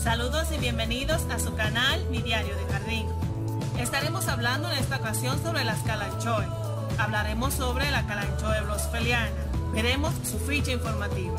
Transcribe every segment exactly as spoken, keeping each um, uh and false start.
Saludos y bienvenidos a su canal Mi Diario de Jardín. Estaremos hablando en esta ocasión sobre las Kalanchoe. Hablaremos sobre la Kalanchoe blossfelliana. Veremos su ficha informativa.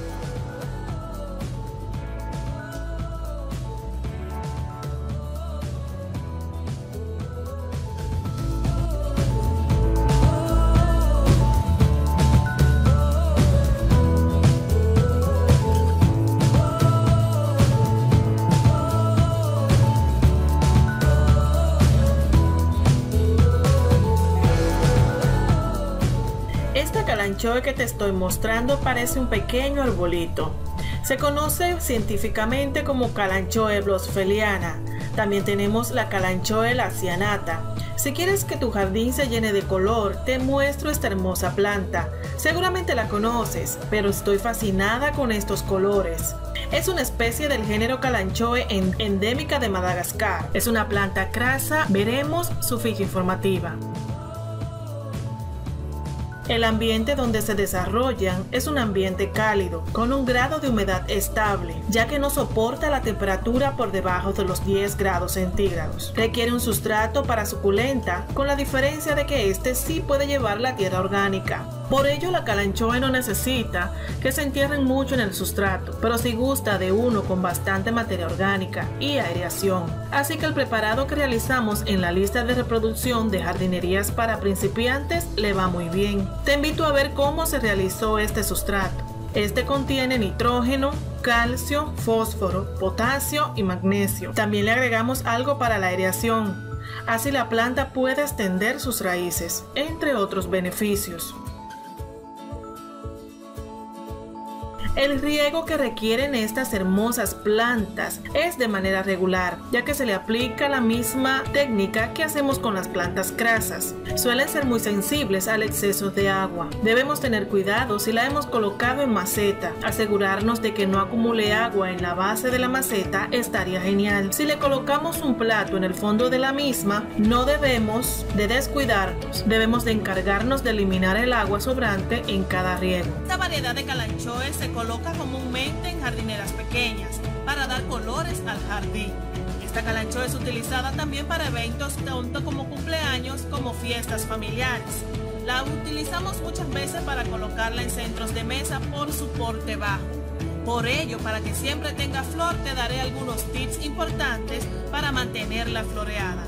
Esta Kalanchoe que te estoy mostrando parece un pequeño arbolito. Se conoce científicamente como Kalanchoe blossfelliana. También tenemos la Kalanchoe laccianata. Si quieres que tu jardín se llene de color, te muestro esta hermosa planta. Seguramente la conoces, pero estoy fascinada con estos colores. Es una especie del género Kalanchoe endémica de Madagascar. Es una planta crasa. Veremos su ficha informativa. El ambiente donde se desarrollan es un ambiente cálido, con un grado de humedad estable, ya que no soporta la temperatura por debajo de los diez grados centígrados. Requiere un sustrato para suculenta, con la diferencia de que este sí puede llevar la tierra orgánica. Por ello, la Kalanchoe no necesita que se entierren mucho en el sustrato, pero sí gusta de uno con bastante materia orgánica y aireación. Así que el preparado que realizamos en la lista de reproducción de jardinerías para principiantes le va muy bien. Te invito a ver cómo se realizó este sustrato. Este contiene nitrógeno, calcio, fósforo, potasio y magnesio. También le agregamos algo para la aireación. Así la planta puede extender sus raíces, entre otros beneficios. El riego que requieren estas hermosas plantas es de manera regular, ya que se le aplica la misma técnica que hacemos con las plantas crasas. Suelen ser muy sensibles al exceso de agua. Debemos tener cuidado si la hemos colocado en maceta. Asegurarnos de que no acumule agua en la base de la maceta estaría genial. Si le colocamos un plato en el fondo de la misma, no debemos de descuidarnos. Debemos de encargarnos de eliminar el agua sobrante en cada riego. Esta variedad de Kalanchoe se coloca comúnmente en jardineras pequeñas para dar colores al jardín. Esta Kalanchoe es utilizada también para eventos tanto como cumpleaños como fiestas familiares. La utilizamos muchas veces para colocarla en centros de mesa por su porte bajo. Por ello, para que siempre tenga flor, te daré algunos tips importantes para mantenerla floreada.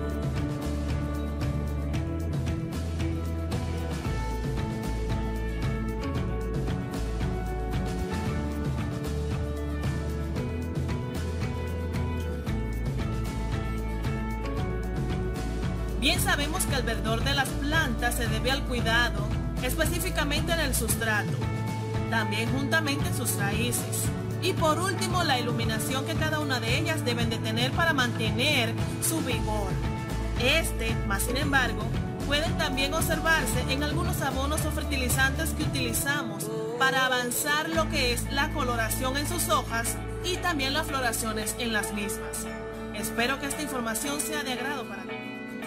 Bien sabemos que el verdor de las plantas se debe al cuidado, específicamente en el sustrato, también juntamente en sus raíces. Y por último, la iluminación que cada una de ellas deben de tener para mantener su vigor. Este, más sin embargo, pueden también observarse en algunos abonos o fertilizantes que utilizamos para avanzar lo que es la coloración en sus hojas y también las floraciones en las mismas. Espero que esta información sea de agrado para ti.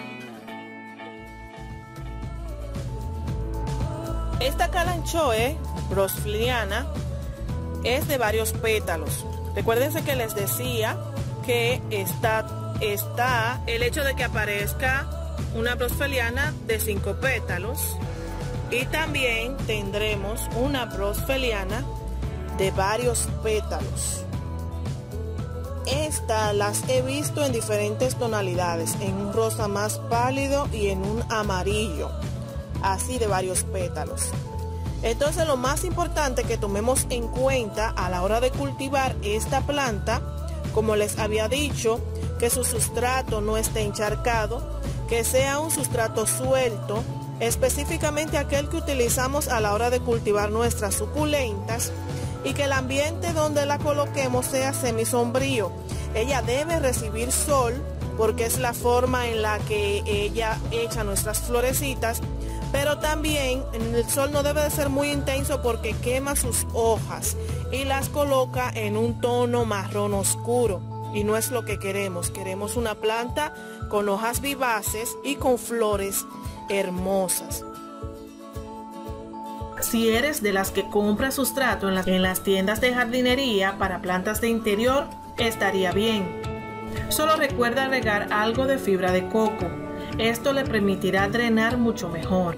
Esta Kalanchoe blossfelliana es de varios pétalos. Recuérdense que les decía que está, está el hecho de que aparezca una blossfelliana de cinco pétalos y también tendremos una blossfelliana de varios pétalos. Estas las he visto en diferentes tonalidades, en un rosa más pálido y en un amarillo, así de varios pétalos. Entonces, lo más importante que tomemos en cuenta a la hora de cultivar esta planta, como les había dicho, que su sustrato no esté encharcado, que sea un sustrato suelto, específicamente aquel que utilizamos a la hora de cultivar nuestras suculentas, y que el ambiente donde la coloquemos sea semisombrío. Ella debe recibir sol porque es la forma en la que ella echa nuestras florecitas, pero también el sol no debe de ser muy intenso porque quema sus hojas y las coloca en un tono marrón oscuro, y no es lo que queremos. Queremos una planta con hojas vivaces y con flores hermosas. Si eres de las que compra sustrato en las, en las tiendas de jardinería para plantas de interior, estaría bien. Solo recuerda agregar algo de fibra de coco. Esto le permitirá drenar mucho mejor.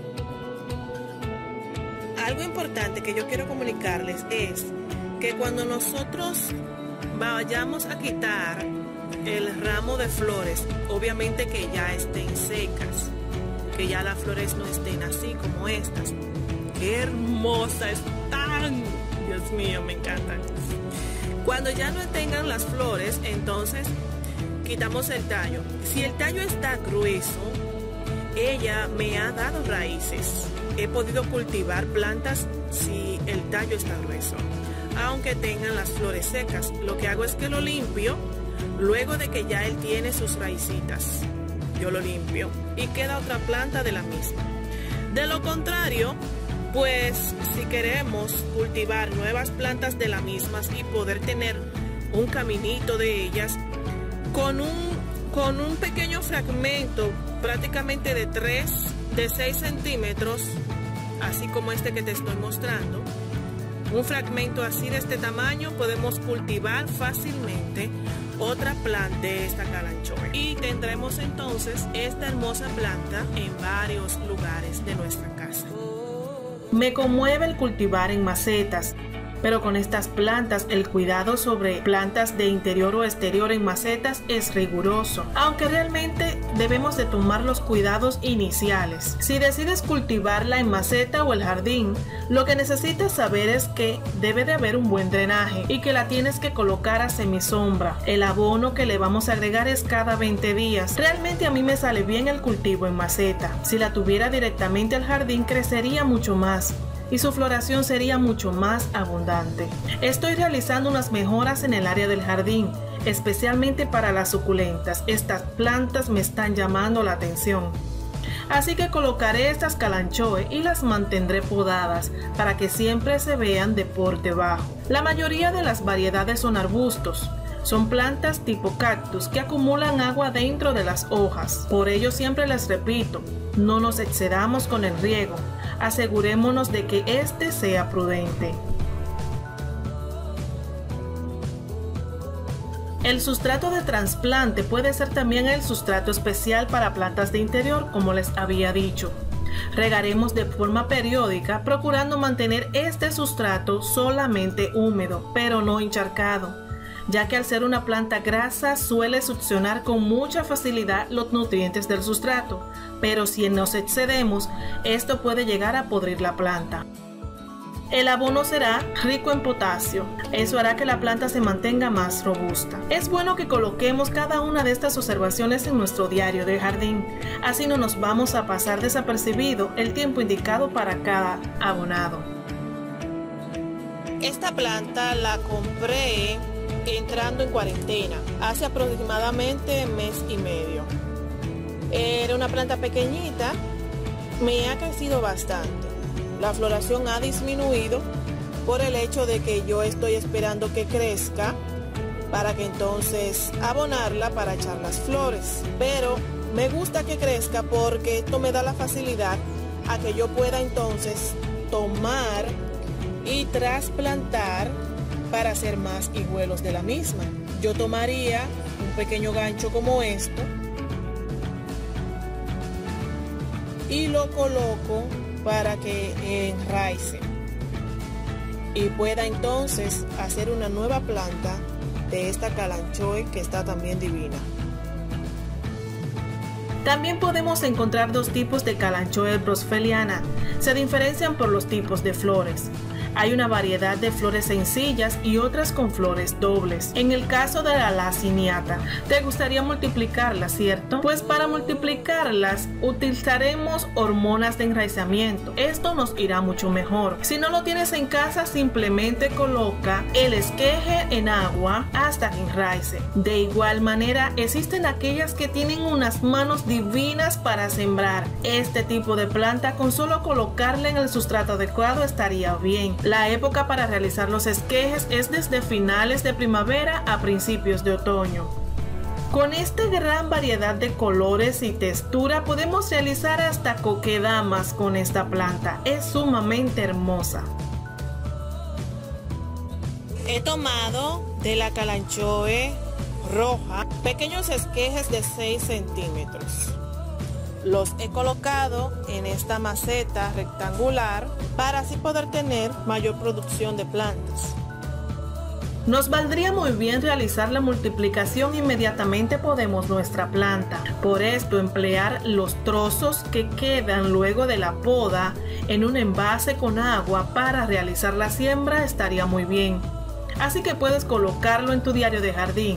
Algo importante que yo quiero comunicarles es que cuando nosotros vayamos a quitar el ramo de flores, obviamente que ya estén secas, que ya las flores no estén así como estas. ¡Qué hermosas están! Dios mío, me encantan. Cuando ya no tengan las flores, entonces quitamos el tallo. Si el tallo está grueso, ella me ha dado raíces. He podido cultivar plantas si el tallo está grueso, aunque tengan las flores secas. Lo que hago es que lo limpio luego de que ya él tiene sus raícitas. Yo lo limpio y queda otra planta de la misma. De lo contrario, pues si queremos cultivar nuevas plantas de las mismas y poder tener un caminito de ellas con un, con un pequeño fragmento prácticamente de tres, de seis centímetros, así como este que te estoy mostrando, un fragmento así de este tamaño, podemos cultivar fácilmente otra planta de esta calanchoe y tendremos entonces esta hermosa planta en varios lugares de nuestra casa. Me conmueve el cultivar en macetas, pero con estas plantas el cuidado sobre plantas de interior o exterior en macetas es riguroso, aunque realmente debemos de tomar los cuidados iniciales. Si decides cultivarla en maceta o el jardín, lo que necesitas saber es que debe de haber un buen drenaje y que la tienes que colocar a semisombra. El abono que le vamos a agregar es cada veinte días. Realmente a mí me sale bien el cultivo en maceta. Si la tuviera directamente al jardín crecería mucho más y su floración sería mucho más abundante. Estoy realizando unas mejoras en el área del jardín, especialmente para las suculentas. Estas plantas me están llamando la atención. Así que colocaré estas calanchoe y las mantendré podadas para que siempre se vean de porte bajo. La mayoría de las variedades son arbustos. Son plantas tipo cactus que acumulan agua dentro de las hojas. Por ello siempre les repito, no nos excedamos con el riego. Asegurémonos de que este sea prudente. El sustrato de trasplante puede ser también el sustrato especial para plantas de interior, como les había dicho. Regaremos de forma periódica, procurando mantener este sustrato solamente húmedo, pero no encharcado, ya que al ser una planta grasa suele succionar con mucha facilidad los nutrientes del sustrato, pero si nos excedemos, esto puede llegar a podrir la planta. El abono será rico en potasio, eso hará que la planta se mantenga más robusta. Es bueno que coloquemos cada una de estas observaciones en nuestro diario de jardín, así no nos vamos a pasar desapercibido el tiempo indicado para cada abonado. Esta planta la compré entrando en cuarentena, hace aproximadamente mes y medio. Era una planta pequeñita, me ha crecido bastante. La floración ha disminuido por el hecho de que yo estoy esperando que crezca para que entonces abonarla para echar las flores. Pero me gusta que crezca porque esto me da la facilidad a que yo pueda entonces tomar y trasplantar para hacer más hijuelos de la misma. Yo tomaría un pequeño gancho como esto y lo coloco para que enraice y pueda entonces hacer una nueva planta de esta calanchoe que está también divina. También podemos encontrar dos tipos de calanchoe brosfeliana. Se diferencian por los tipos de flores. Hay una variedad de flores sencillas y otras con flores dobles. En el caso de la laciniata, ¿te gustaría multiplicarlas, cierto? Pues para multiplicarlas utilizaremos hormonas de enraizamiento. Esto nos irá mucho mejor. Si no lo tienes en casa, simplemente coloca el esqueje en agua hasta que enraice. De igual manera, existen aquellas que tienen unas manos divinas para sembrar. Este tipo de planta, con solo colocarla en el sustrato adecuado, estaría bien. La época para realizar los esquejes es desde finales de primavera a principios de otoño. Con esta gran variedad de colores y textura podemos realizar hasta kokedamas con esta planta. Es sumamente hermosa. He tomado de la calanchoe roja, pequeños esquejes de seis centímetros. Los he colocado en esta maceta rectangular para así poder tener mayor producción de plantas. Nos valdría muy bien realizar la multiplicación inmediatamente podemos nuestra planta. Por esto, emplear los trozos que quedan luego de la poda en un envase con agua para realizar la siembra estaría muy bien. Así que puedes colocarlo en tu diario de jardín.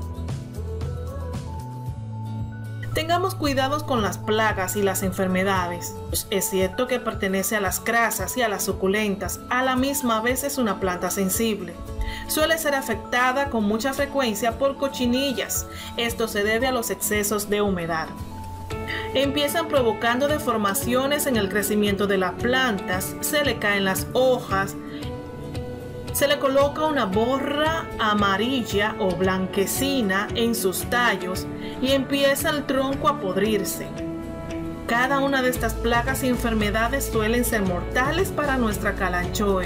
Tengamos cuidados con las plagas y las enfermedades. Es cierto que pertenece a las crasas y a las suculentas, a la misma vez es una planta sensible. Suele ser afectada con mucha frecuencia por cochinillas. Esto se debe a los excesos de humedad. Empiezan provocando deformaciones en el crecimiento de las plantas, se le caen las hojas, se le coloca una borra amarilla o blanquecina en sus tallos y empieza el tronco a podrirse. Cada una de estas plagas y enfermedades suelen ser mortales para nuestra calanchoe.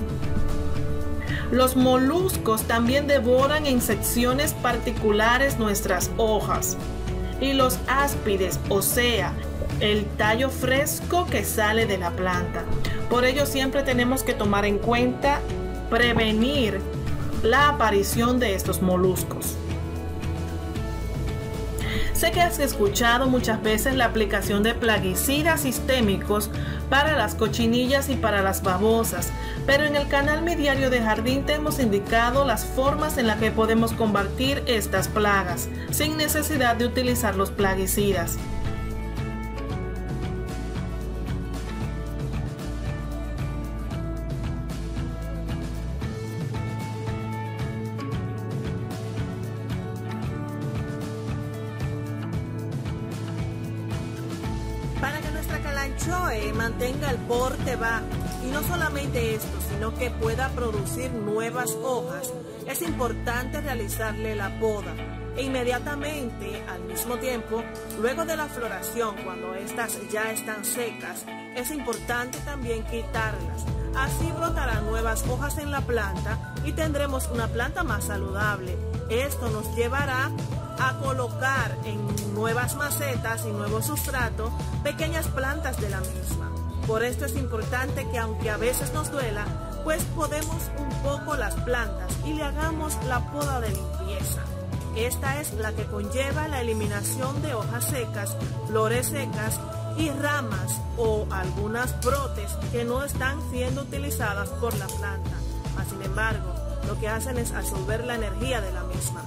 Los moluscos también devoran en secciones particulares nuestras hojas. Y los áspides, o sea, el tallo fresco que sale de la planta. Por ello siempre tenemos que tomar en cuenta prevenir la aparición de estos moluscos. Sé que has escuchado muchas veces la aplicación de plaguicidas sistémicos para las cochinillas y para las babosas, pero en el canal Mi Diario de Jardín te hemos indicado las formas en las que podemos combatir estas plagas sin necesidad de utilizar los plaguicidas. Para que nuestra calanchoe mantenga el porte bajo y no solamente esto, sino que pueda producir nuevas hojas, es importante realizarle la poda e inmediatamente, al mismo tiempo, luego de la floración, cuando estas ya están secas, es importante también quitarlas. Así brotarán nuevas hojas en la planta y tendremos una planta más saludable. Esto nos llevará a colocar en nuevas macetas y nuevos sustratos pequeñas plantas de la misma. Por esto es importante que, aunque a veces nos duela, pues podemos un poco las plantas y le hagamos la poda de limpieza. Esta es la que conlleva la eliminación de hojas secas, flores secas y ramas o algunas brotes que no están siendo utilizadas por la planta. Mas, sin embargo, lo que hacen es absorber la energía de la misma.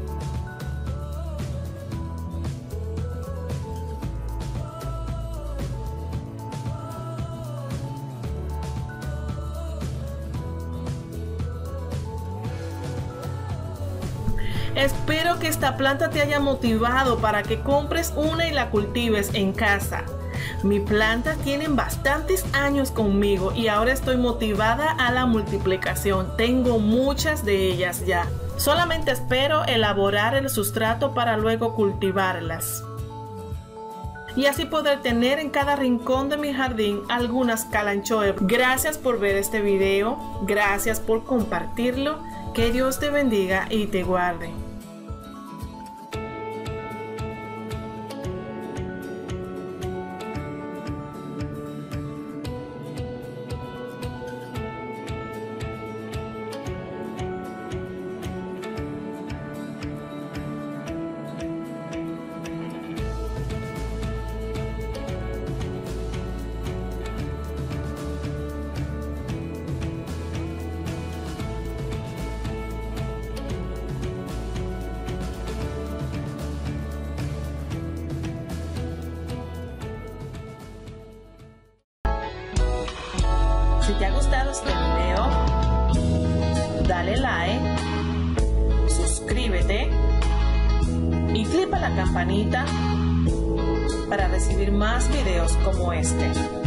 Espero que esta planta te haya motivado para que compres una y la cultives en casa. Mis plantas tienen bastantes años conmigo y ahora estoy motivada a la multiplicación. Tengo muchas de ellas ya. Solamente espero elaborar el sustrato para luego cultivarlas. Y así poder tener en cada rincón de mi jardín algunas calanchoe. Gracias por ver este video. Gracias por compartirlo. Que Dios te bendiga y te guarde. Si te ha gustado este video, dale like, suscríbete y clica la campanita para recibir más videos como este.